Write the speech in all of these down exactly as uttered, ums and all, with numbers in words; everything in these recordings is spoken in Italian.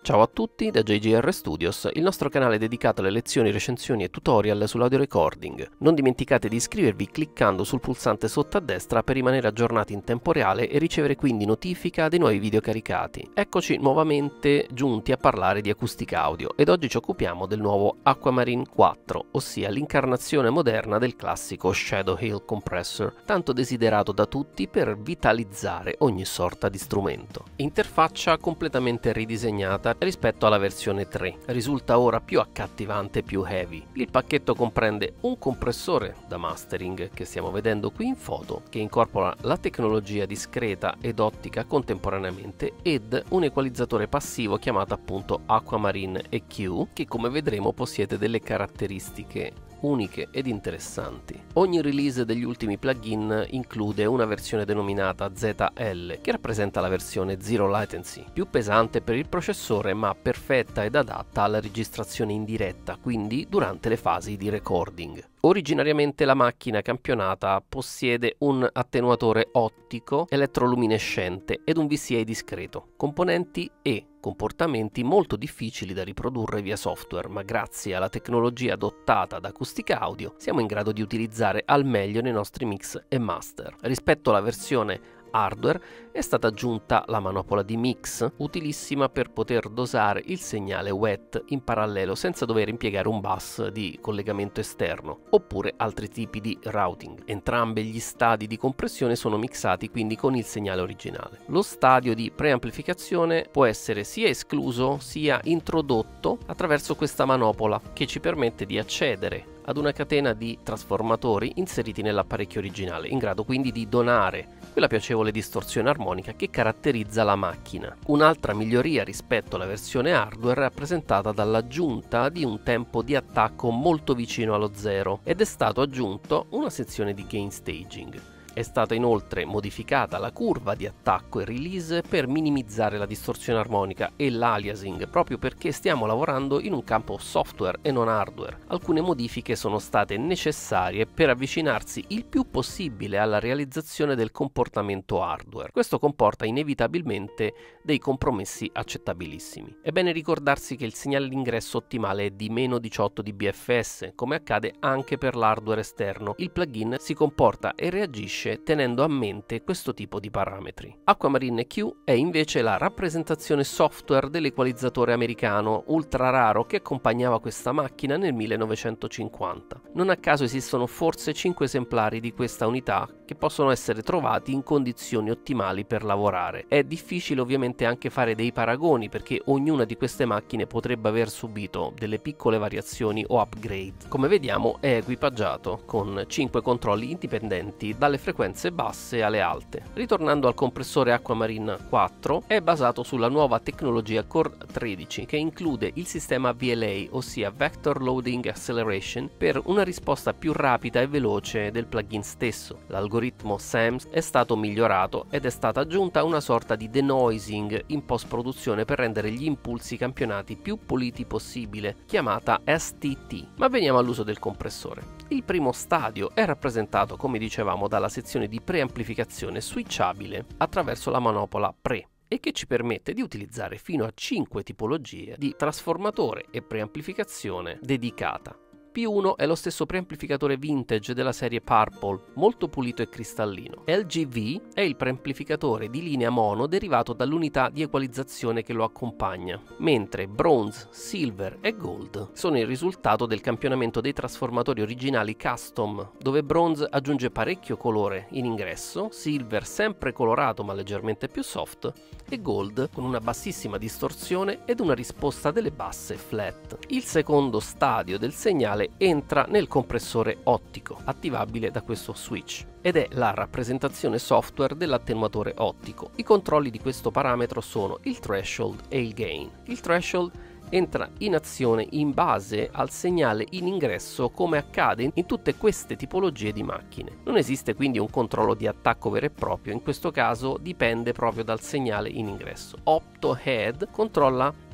Ciao a tutti da J G R Studios, il nostro canale dedicato alle lezioni, recensioni e tutorial sull'audio recording. Non dimenticate di iscrivervi cliccando sul pulsante sotto a destra per rimanere aggiornati in tempo reale e ricevere quindi notifica dei nuovi video caricati. Eccoci nuovamente giunti a parlare di acustica audio ed oggi ci occupiamo del nuovo Aquamarine quattro, ossia l'incarnazione moderna del classico Shadow Hill Compressor, tanto desiderato da tutti per vitalizzare ogni sorta di strumento. Interfaccia completamente ridisegnata rispetto alla versione tre, risulta ora più accattivante e più heavy. Il pacchetto comprende un compressore da mastering che stiamo vedendo qui in foto, che incorpora la tecnologia discreta ed ottica contemporaneamente, ed un equalizzatore passivo chiamato appunto Aquamarine E Q, che come vedremo possiede delle caratteristiche uniche ed interessanti. Ogni release degli ultimi plugin include una versione denominata Z L, che rappresenta la versione Zero Latency, più pesante per il processore ma perfetta ed adatta alla registrazione in diretta, quindi durante le fasi di recording. Originariamente la macchina campionata possiede un attenuatore ottico elettroluminescente ed un V C A discreto, componenti e comportamenti molto difficili da riprodurre via software, ma grazie alla tecnologia adottata da Acustica Audio siamo in grado di utilizzare al meglio nei nostri mix e master. Rispetto alla versione hardware è stata aggiunta la manopola di mix, utilissima per poter dosare il segnale W E T in parallelo senza dover impiegare un bus di collegamento esterno oppure altri tipi di routing. Entrambi gli stadi di compressione sono mixati quindi con il segnale originale. Lo stadio di preamplificazione può essere sia escluso sia introdotto attraverso questa manopola, che ci permette di accedere ad una catena di trasformatori inseriti nell'apparecchio originale, in grado quindi di donare quella piacevole distorsione armonica che caratterizza la macchina. Un'altra miglioria rispetto alla versione hardware è rappresentata dall'aggiunta di un tempo di attacco molto vicino allo zero ed è stato aggiunto una sezione di gain staging. È stata inoltre modificata la curva di attacco e release per minimizzare la distorsione armonica e l'aliasing, proprio perché stiamo lavorando in un campo software e non hardware. Alcune modifiche sono state necessarie per avvicinarsi il più possibile alla realizzazione del comportamento hardware. Questo comporta inevitabilmente dei compromessi accettabilissimi. È bene ricordarsi che il segnale d'ingresso ottimale è di meno diciotto D B F S, come accade anche per l'hardware esterno. Il plugin si comporta e reagisce tenendo a mente questo tipo di parametri. Aquamarine E Q è invece la rappresentazione software dell'equalizzatore americano ultra raro che accompagnava questa macchina nel millenovecentocinquanta. Non a caso esistono forse cinque esemplari di questa unità che possono essere trovati in condizioni ottimali per lavorare. È difficile ovviamente anche fare dei paragoni, perché ognuna di queste macchine potrebbe aver subito delle piccole variazioni o upgrade. Come vediamo è equipaggiato con cinque controlli indipendenti dalle frequenze basse alle alte. Ritornando al compressore Aquamarine quattro, è basato sulla nuova tecnologia Core tredici, che include il sistema V L A, ossia Vector Loading Acceleration, per una risposta più rapida e veloce del plugin stesso. L'algoritmo S A M S è stato migliorato ed è stata aggiunta una sorta di denoising in post produzione per rendere gli impulsi campionati più puliti possibile, chiamata S T T. Ma veniamo all'uso del compressore. Il primo stadio è rappresentato, come dicevamo, dalla sezione di preamplificazione switchabile attraverso la manopola Pre, e che ci permette di utilizzare fino a cinque tipologie di trasformatore e preamplificazione dedicata. P uno è lo stesso preamplificatore vintage della serie Purple, molto pulito e cristallino. L G V è il preamplificatore di linea mono derivato dall'unità di equalizzazione che lo accompagna, mentre Bronze, Silver e Gold sono il risultato del campionamento dei trasformatori originali custom, dove Bronze aggiunge parecchio colore in ingresso, Silver sempre colorato ma leggermente più soft, e Gold con una bassissima distorsione ed una risposta delle basse flat. Il secondo stadio del segnale entra nel compressore ottico, attivabile da questo switch, ed è la rappresentazione software dell'attenuatore ottico. I controlli di questo parametro sono il threshold e il gain. Il threshold entra in azione in base al segnale in ingresso, come accade in tutte queste tipologie di macchine. Non esiste quindi un controllo di attacco vero e proprio, in questo caso dipende proprio dal segnale in ingresso. Opto Head controlla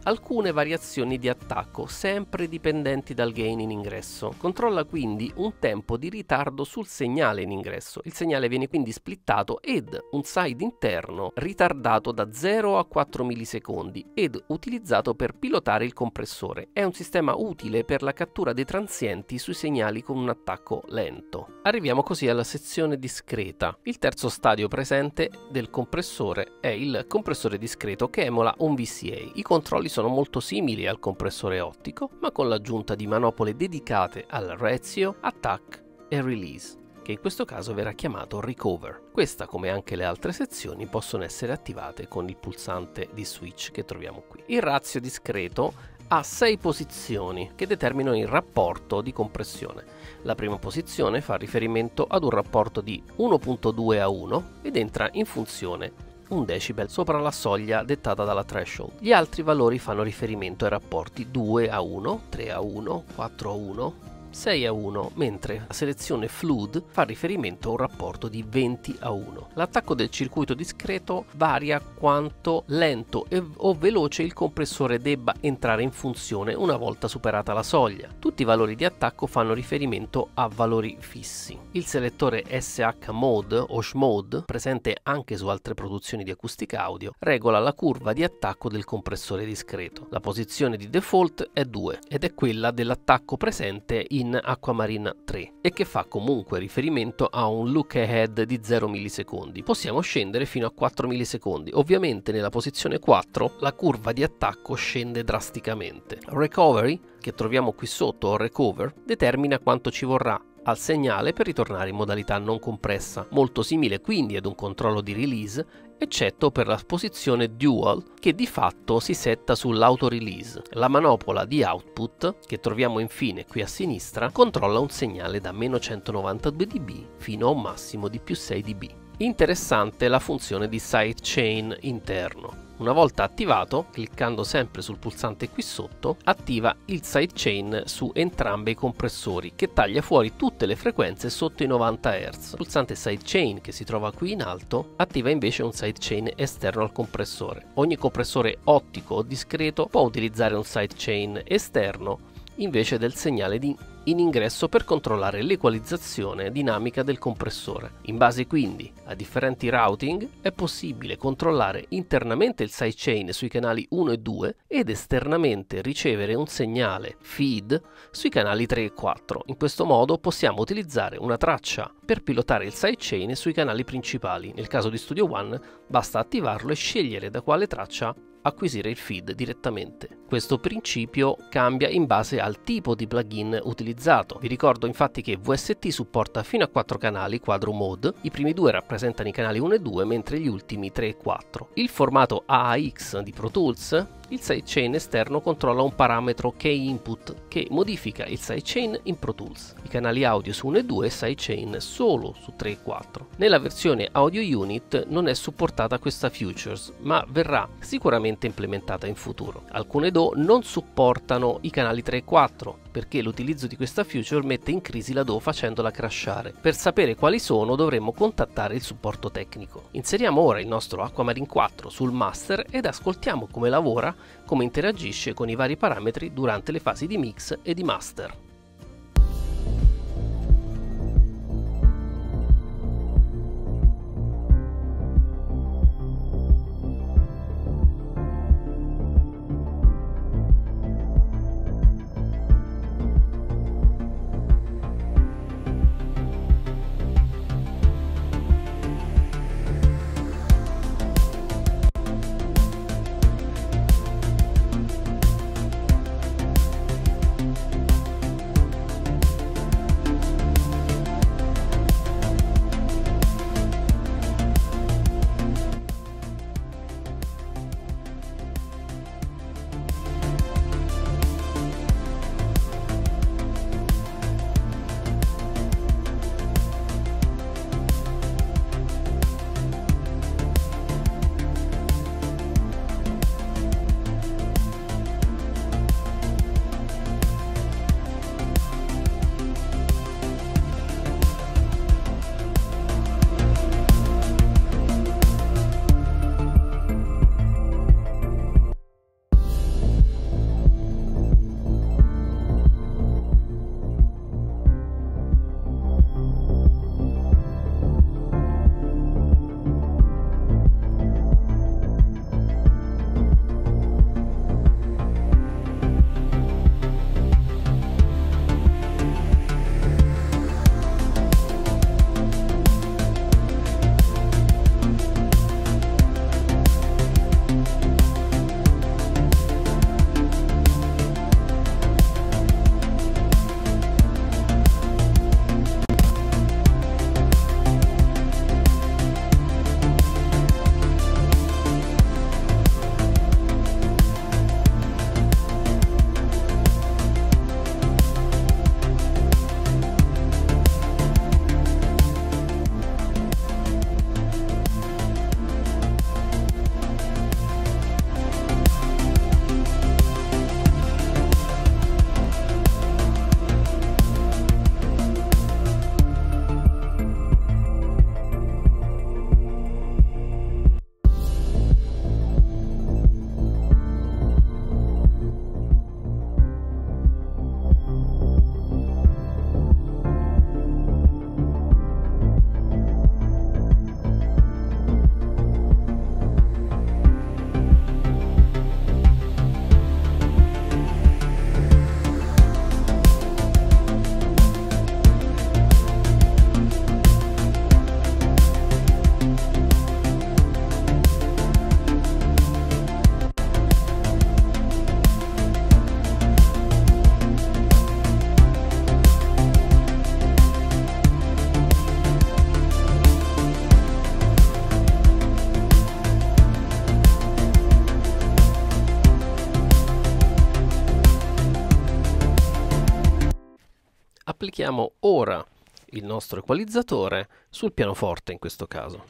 alcune variazioni di attacco, sempre dipendenti dal gain in ingresso. Controlla quindi un tempo di ritardo sul segnale in ingresso. Il segnale viene quindi splittato ed un side interno ritardato da zero a quattro millisecondi ed utilizzato per pilotare il compressore. È un sistema utile per la cattura dei transienti sui segnali con un attacco lento. Arriviamo così alla sezione discreta. Il terzo stadio presente del compressore è il compressore discreto che emula un V C A. I controlli sono molto simili al compressore ottico, ma con l'aggiunta di manopole dedicate al ratio, attack e release, che in questo caso verrà chiamato recover. Questa, come anche le altre sezioni, possono essere attivate con il pulsante di switch che troviamo qui. Il ratio discreto ha sei posizioni che determinano il rapporto di compressione. La prima posizione fa riferimento ad un rapporto di uno virgola due a uno ed entra in funzione un decibel sopra la soglia dettata dalla threshold. Gli altri valori fanno riferimento ai rapporti due a uno, tre a uno, quattro a uno, sei a uno, mentre la selezione flood fa riferimento a un rapporto di venti a uno. L'attacco del circuito discreto varia quanto lento e o veloce il compressore debba entrare in funzione una volta superata la soglia. Tutti i valori di attacco fanno riferimento a valori fissi. Il selettore S H mode o S H mode, presente anche su altre produzioni di acustica audio, regola la curva di attacco del compressore discreto. La posizione di default è due ed è quella dell'attacco presente in Aquamarine tre e che fa comunque riferimento a un look ahead di zero millisecondi. Possiamo scendere fino a quattro millisecondi. Ovviamente nella posizione quattro la curva di attacco scende drasticamente. Recovery, che troviamo qui sotto, o recover, determina quanto ci vorrà al segnale per ritornare in modalità non compressa, molto simile quindi ad un controllo di release, eccetto per la posizione dual che di fatto si setta sull'auto release. La manopola di output, che troviamo infine qui a sinistra, controlla un segnale da meno centonovantadue decibel fino a un massimo di più sei decibel. Interessante la funzione di sidechain interno. Una volta attivato, cliccando sempre sul pulsante qui sotto, attiva il sidechain su entrambi i compressori che taglia fuori tutte le frequenze sotto i novanta hertz. Il pulsante sidechain che si trova qui in alto attiva invece un sidechain esterno al compressore. Ogni compressore ottico o discreto può utilizzare un sidechain esterno invece del segnale di in ingresso per controllare l'equalizzazione dinamica del compressore. In base quindi a differenti routing è possibile controllare internamente il sidechain sui canali uno e due ed esternamente ricevere un segnale feed sui canali tre e quattro. In questo modo possiamo utilizzare una traccia per pilotare il sidechain sui canali principali. Nel caso di Studio One basta attivarlo e scegliere da quale traccia acquisire il feed direttamente. Questo principio cambia in base al tipo di plugin utilizzato. Vi ricordo infatti che V S T supporta fino a quattro canali quadro mode, i primi due rappresentano i canali uno e due mentre gli ultimi tre e quattro. Il formato A A X di Pro Tools, il sidechain esterno controlla un parametro key input che modifica il sidechain in Pro Tools. I canali audio su uno e due e sidechain solo su tre e quattro. Nella versione Audio Unit non è supportata questa features, ma verrà sicuramente implementata in futuro. Alcune D A W non supportano i canali tre e quattro perché l'utilizzo di questa feature mette in crisi la D A W facendola crashare. Per sapere quali sono dovremmo contattare il supporto tecnico. Inseriamo ora il nostro Aquamarine quattro sul master ed ascoltiamo come lavora, come interagisce con i vari parametri durante le fasi di mix e di master. applichiamo ora il nostro equalizzatore sul pianoforte in questo caso.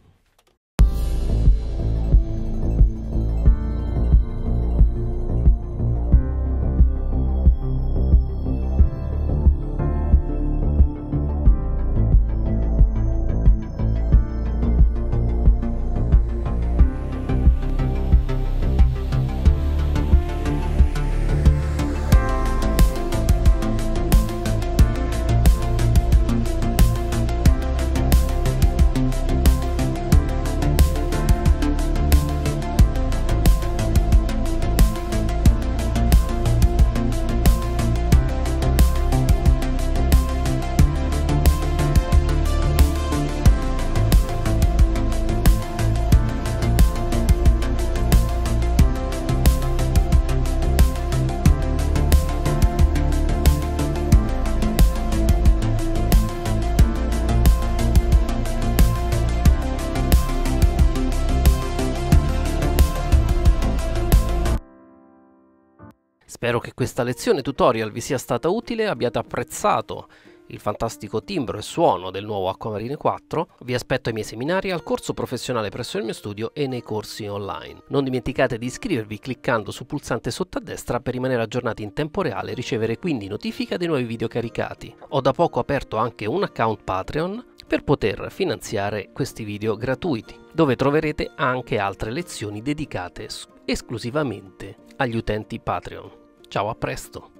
Spero che questa lezione tutorial vi sia stata utile e abbiate apprezzato il fantastico timbro e suono del nuovo Acquamarine quattro. Vi aspetto ai miei seminari, al corso professionale presso il mio studio e nei corsi online. Non dimenticate di iscrivervi cliccando sul pulsante sotto a destra per rimanere aggiornati in tempo reale e ricevere quindi notifica dei nuovi video caricati. Ho da poco aperto anche un account Patreon per poter finanziare questi video gratuiti, dove troverete anche altre lezioni dedicate esclusivamente agli utenti Patreon. Ciao, a presto!